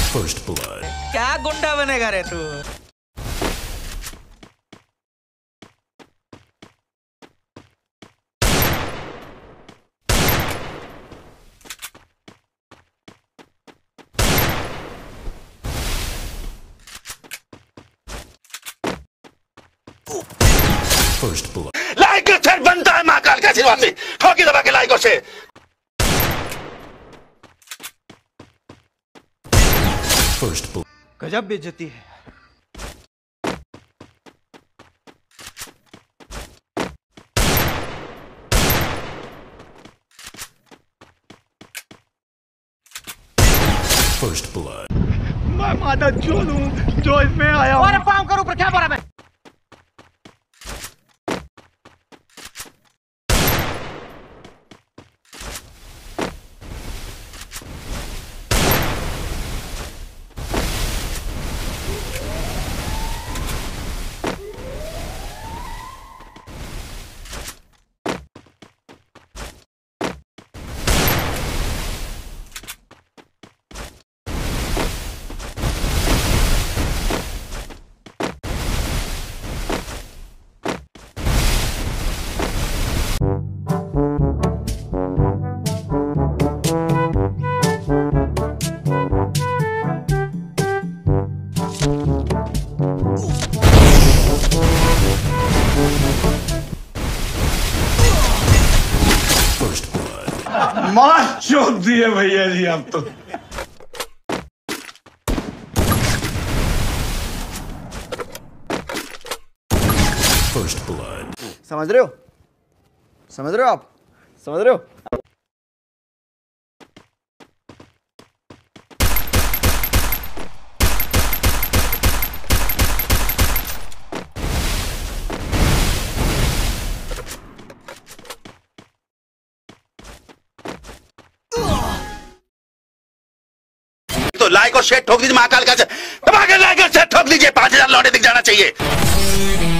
First blood. क्या गुंडा बनेगा रे तू? First blood. लाइक सेट बनता है महाकाल का आशीर्वाद से। ठोकी दबा के लाइकों से। First blood. गजब बेइज्जती है। First blood. मैं मादा चोर हूँ जो इसमें आया हूँ। और फार्म करो पर क्या बोला मैं? मार चोट दिए भैया जी आप तो। First blood. समझ रहे हो? समझ रहे हो आप? समझ रहे हो? तो लाइक और शेयर ठोक दीजिए महाकाल का। दबा के लाइक और शेयर ठोक दीजिए। 5000 लौटे दिख जाना चाहिए।